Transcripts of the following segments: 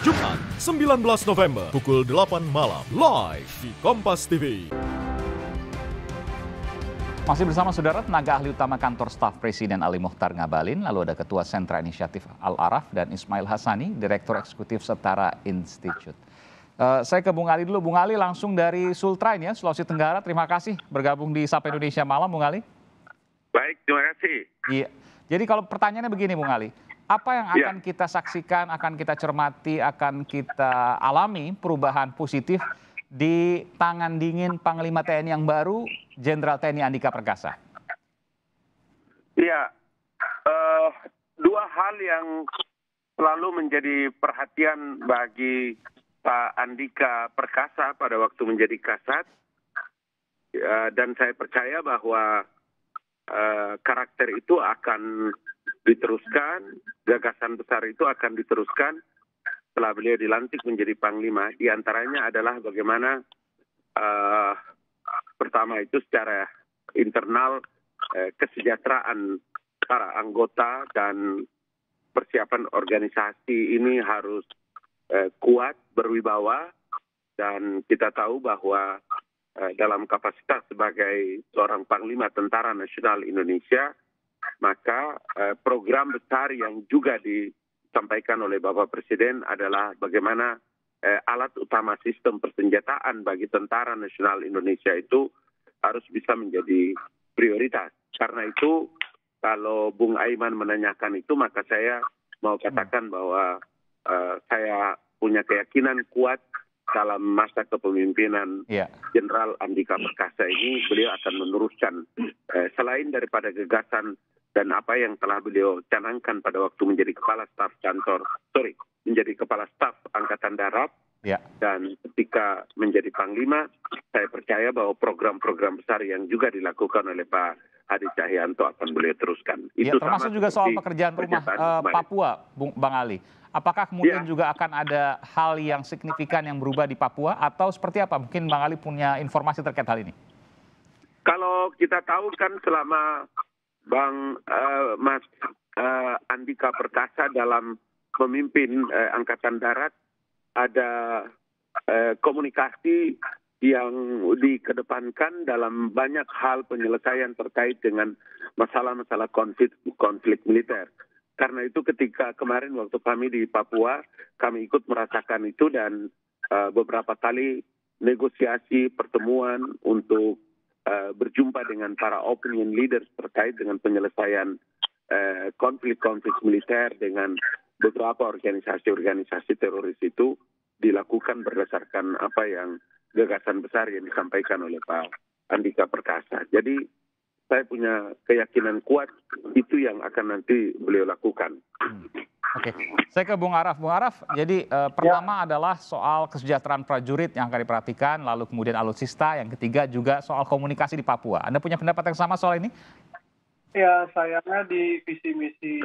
Jumat 19 November pukul 8 malam live di Kompas TV. Masih bersama saudara, tenaga ahli utama kantor staf Presiden Ali Mokhtar Ngabalin, lalu ada Ketua Sentra Inisiatif Al-Araf dan Ismail Hassani, Direktur Eksekutif Setara Institute. Saya ke Bung Ali dulu. Bung Ali langsung dari Sultrain ya, Sulawesi Tenggara. Terima kasih bergabung di Sapa Indonesia Malam, Bung Ali. Baik, terima kasih. Iya. Jadi kalau pertanyaannya begini, Bung Ali. Apa yang akan kita saksikan, akan kita cermati, akan kita alami perubahan positif di tangan dingin Panglima TNI yang baru, Jenderal TNI Andika Perkasa? Iya, dua hal yang selalu menjadi perhatian bagi Pak Andika Perkasa pada waktu menjadi Kasat, dan saya percaya bahwa karakter itu akan diteruskan, gagasan besar itu akan diteruskan setelah beliau dilantik menjadi Panglima. Di antaranya adalah bagaimana pertama itu secara internal kesejahteraan para anggota dan persiapan organisasi ini harus kuat, berwibawa, dan kita tahu bahwa dalam kapasitas sebagai seorang Panglima Tentara Nasional Indonesia, maka program besar yang juga disampaikan oleh Bapak Presiden adalah bagaimana alat utama sistem persenjataan bagi Tentara Nasional Indonesia itu harus bisa menjadi prioritas. Karena itu, kalau Bung Aiman menanyakan itu, maka saya mau katakan bahwa saya punya keyakinan kuat dalam masa kepemimpinan Jenderal Andika Perkasa ini, beliau akan meneruskan selain daripada gagasan dan apa yang telah beliau canangkan pada waktu menjadi Kepala Staf Angkatan Darat, dan ketika menjadi Panglima, saya percaya bahwa program-program besar yang juga dilakukan oleh Pak Hadi Cahyanto akan beliau teruskan. Itu termasuk juga soal pekerjaan rumah Papua, Bang Ali. Apakah kemudian juga akan ada hal yang signifikan yang berubah di Papua atau seperti apa? Mungkin Bang Ali punya informasi terkait hal ini. Kalau kita tahu kan selama Mas Andika Perkasa dalam memimpin Angkatan Darat, ada komunikasi yang dikedepankan dalam banyak hal penyelesaian terkait dengan masalah-masalah konflik militer. Karena itu ketika kemarin waktu kami di Papua, kami ikut merasakan itu, dan beberapa kali negosiasi pertemuan untuk berjumpa dengan para opinion leaders terkait dengan penyelesaian konflik-konflik militer dengan beberapa organisasi-organisasi teroris itu dilakukan berdasarkan apa yang gagasan besar yang disampaikan oleh Pak Andika Perkasa. Jadi saya punya keyakinan kuat itu yang akan nanti beliau lakukan. Oke, saya ke Bung Araf. Bung Araf, jadi pertama adalah soal kesejahteraan prajurit yang akan diperhatikan, lalu kemudian alutsista, yang ketiga juga soal komunikasi di Papua. Anda punya pendapat yang sama soal ini? Ya, sayangnya di visi misi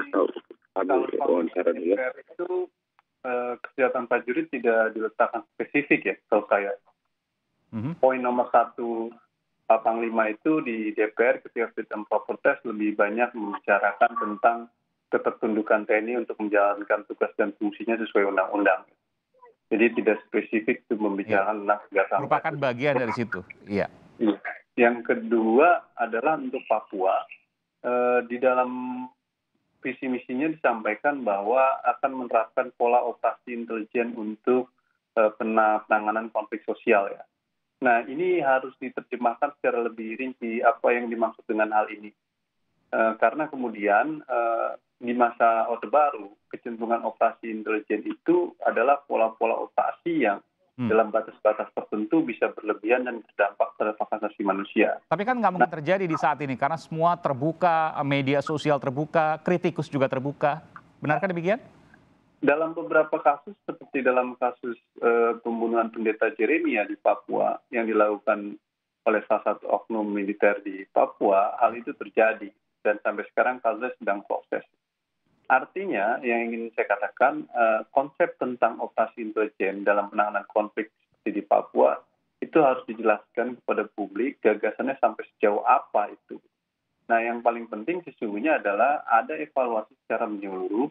itu kesejahteraan prajurit tidak diletakkan spesifik ya, kalau saya. Poin nomor 1 Pak Panglima itu di DPR ketika fit and proper test lebih banyak membicarakan tentang ketertundukan TNI untuk menjalankan tugas dan fungsinya sesuai undang-undang. Jadi tidak spesifik itu membicarakan tentang kesejahteraan. Merupakan bagian dari situ. Iya. Yang kedua adalah untuk Papua, di dalam visi misinya disampaikan bahwa akan menerapkan pola operasi intelijen untuk penanganan konflik sosial ya. Nah, ini harus diterjemahkan secara lebih rinci apa yang dimaksud dengan hal ini. Karena kemudian di masa Orde Baru, kecenderungan operasi intelijen itu adalah pola-pola operasi yang dalam batas-batas tertentu bisa berlebihan dan berdampak terhadap hak asasi manusia. Tapi kan nggak mungkin terjadi di saat ini, karena semua terbuka, media sosial terbuka, kritikus juga terbuka. Benarkah demikian? Dalam beberapa kasus, seperti dalam kasus pembunuhan pendeta Jeremia di Papua yang dilakukan oleh salah satu oknum militer di Papua, hal itu terjadi dan sampai sekarang kasusnya sedang proses. Artinya yang ingin saya katakan, konsep tentang operasi intelijen dalam penanganan konflik seperti di Papua itu harus dijelaskan kepada publik gagasannya sampai sejauh apa itu. Nah, yang paling penting sesungguhnya adalah ada evaluasi secara menyeluruh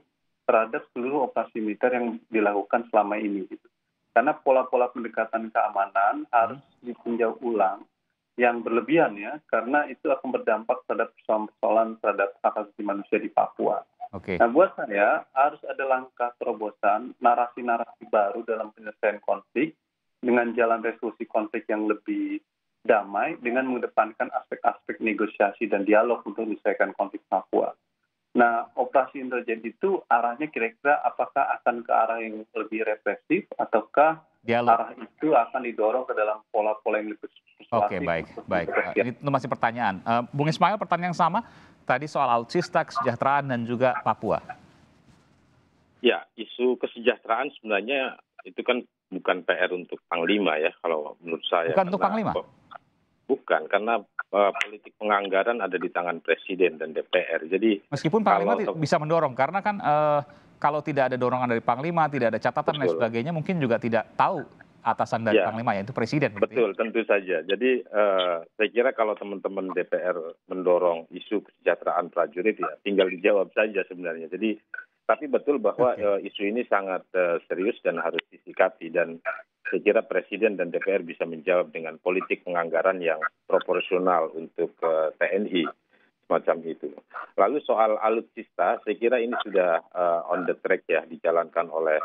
terhadap seluruh operasi militer yang dilakukan selama ini. Gitu. Karena pola-pola pendekatan keamanan harus ditinjau ulang yang berlebihan ya, karena itu akan berdampak terhadap persoalan terhadap hak asasi manusia di Papua. Oke. Nah, buat saya harus ada langkah terobosan, narasi-narasi baru dalam penyelesaian konflik dengan jalan resolusi konflik yang lebih damai dengan mengedepankan aspek-aspek negosiasi dan dialog untuk menyelesaikan konflik Papua. Nah, operasi intelijen itu arahnya kira-kira apakah akan ke arah yang lebih represif ataukah Dialog. arah itu akan didorong ke dalam pola-pola yang lebih persuasif? Oke, baik. Ini masih pertanyaan. Bung Ismail, pertanyaan yang sama tadi soal alutsista, kesejahteraan dan juga Papua. Ya, isu kesejahteraan sebenarnya itu kan bukan PR untuk Panglima ya, kalau menurut saya. Bukan untuk Panglima? Bukan, karena politik penganggaran ada di tangan Presiden dan DPR. Jadi meskipun Panglima bisa mendorong, karena kan kalau tidak ada dorongan dari Panglima, tidak ada catatan dan sebagainya, mungkin juga tidak tahu atasan dari Panglima, yaitu Presiden. Betul, tentu saja. Jadi saya kira kalau teman-teman DPR mendorong isu kesejahteraan prajurit ya tinggal dijawab saja sebenarnya. Jadi tapi betul bahwa isu ini sangat serius dan harus disikapi, dan saya kira Presiden dan DPR bisa menjawab dengan politik penganggaran yang proporsional untuk TNI semacam itu. Lalu soal alutsista, saya kira ini sudah on the track ya, dijalankan oleh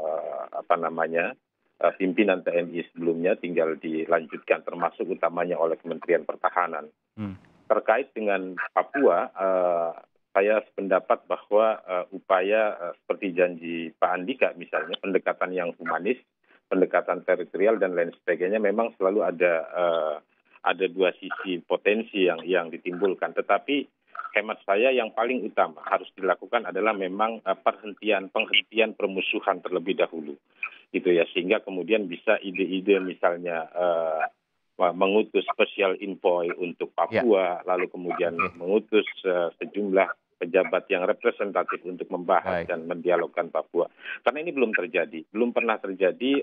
pimpinan TNI sebelumnya, tinggal dilanjutkan termasuk utamanya oleh Kementerian Pertahanan. Terkait dengan Papua, saya sependapat bahwa upaya seperti janji Pak Andika misalnya, pendekatan yang humanis, pendekatan teritorial dan lain sebagainya, memang selalu ada dua sisi potensi yang ditimbulkan. Tetapi hemat saya yang paling utama harus dilakukan adalah memang penghentian permusuhan terlebih dahulu, gitu ya, sehingga kemudian bisa ide-ide misalnya mengutus special envoy untuk Papua, lalu kemudian mengutus sejumlah pejabat yang representatif untuk membahas dan mendialogkan Papua. Karena ini belum terjadi, belum pernah terjadi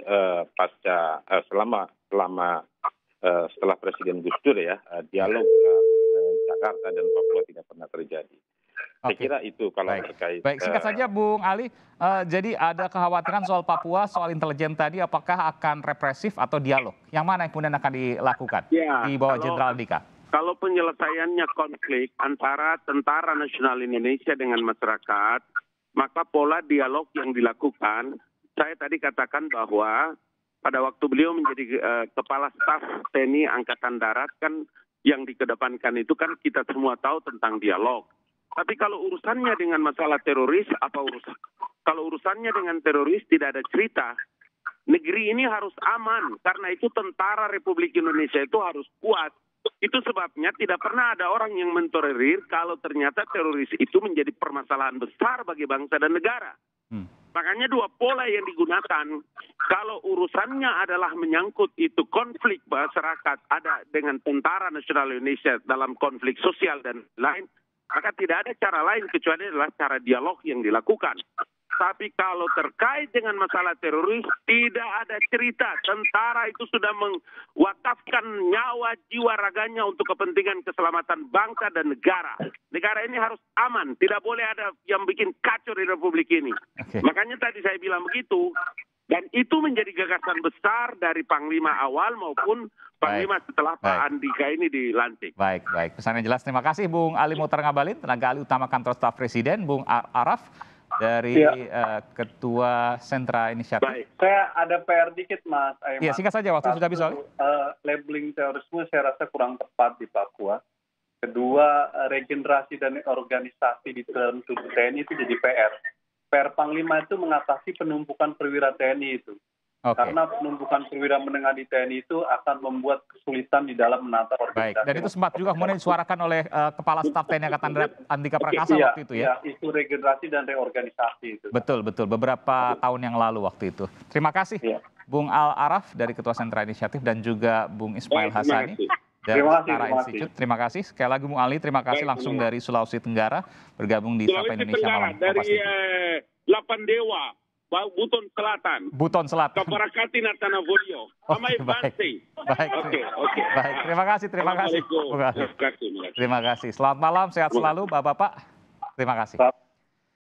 setelah Presiden Gus Dur ya, dialog Jakarta dan Papua tidak pernah terjadi. Saya kira itu kalau terkait. Baik, singkat saja Bung Ali, jadi ada kekhawatiran soal Papua, soal intelijen tadi, apakah akan represif atau dialog? Yang mana yang kemudian akan dilakukan di bawah Jenderal Andika? Kalau penyelesaiannya konflik antara Tentara Nasional Indonesia dengan masyarakat, maka pola dialog yang dilakukan, saya tadi katakan bahwa pada waktu beliau menjadi Kepala Staf TNI Angkatan Darat, kan yang dikedepankan itu kan kita semua tahu tentang dialog. Tapi kalau urusannya dengan masalah teroris, apa urusan? Kalau urusannya dengan teroris tidak ada cerita. Negeri ini harus aman, karena itu Tentara Republik Indonesia itu harus kuat. Itu sebabnya tidak pernah ada orang yang mentolerir kalau ternyata teroris itu menjadi permasalahan besar bagi bangsa dan negara. Makanya dua pola yang digunakan. Kalau urusannya adalah menyangkut itu konflik masyarakat ada dengan Tentara Nasional Indonesia dalam konflik sosial dan lain, maka tidak ada cara lain kecuali adalah cara dialog yang dilakukan. Tapi kalau terkait dengan masalah teroris, tidak ada cerita. Tentara itu sudah mewakafkan nyawa, jiwa, raganya untuk kepentingan keselamatan bangsa dan negara. Negara ini harus aman. Tidak boleh ada yang bikin kacau di Republik ini. Makanya tadi saya bilang begitu. Dan itu menjadi gagasan besar dari Panglima awal maupun Panglima setelah Pak Andika ini dilantik. Baik. Pesannya jelas. Terima kasih Bung Ali Mohtar Ngabalin, tenaga ahli utama Kantor Staf Presiden, Bung Araf dari Ketua Sentra Inisiatif. Baik, saya ada PR dikit Mas Aiman. Iya, singkat saja, waktu sudah habis soalnya. Labeling terorisme saya rasa kurang tepat di Papua. Kedua, regenerasi dan organisasi di dalam tubuh TNI itu jadi PR. PR Panglima itu mengatasi penumpukan perwira TNI itu. Karena penumpukan perwira menengah di TNI itu akan membuat kesulitan di dalam menata organisasi. Baik, dan itu sempat juga kemudian disuarakan oleh Kepala Staf TNI Angkatan Darat Andika Prakasa waktu itu ya? Iya, isu regenerasi dan reorganisasi itu. Betul, beberapa tahun yang lalu waktu itu. Terima kasih Bung Al Araf dari Ketua Sentra Inisiatif dan juga Bung Ismail Hassani dari Setara Institute. Terima kasih. Sekali lagi Bung Ali, terima kasih langsung dari Sulawesi Tenggara bergabung di Sapa Indonesia Malam. Dari Lapan Dewa. Buton Selatan. Kaparakati Natana Volio. Baik. Terima kasih. Terima kasih. Selamat malam, sehat selalu Bapak-bapak. Terima kasih.